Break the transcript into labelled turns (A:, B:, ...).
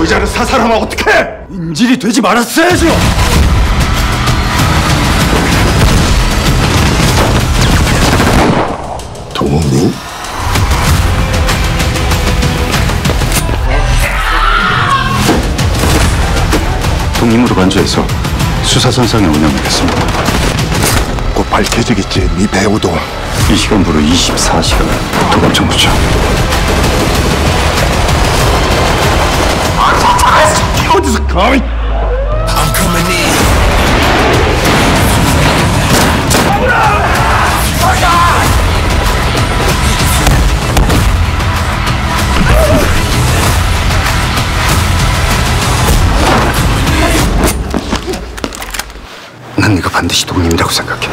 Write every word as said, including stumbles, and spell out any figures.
A: 여자를 사살하면 어떡해! 인질이 되지 말았어야죠!
B: 동욱님?
C: 독립으로 간주해서 수사선상에 운영하겠습니다.
B: 곧 밝혀지겠지, 네 배우도.
C: 이 시간부로 이십사 시간 도감청부처.
A: 어디서 감히!
C: 난 네가 반드시 독립이라고 생각해.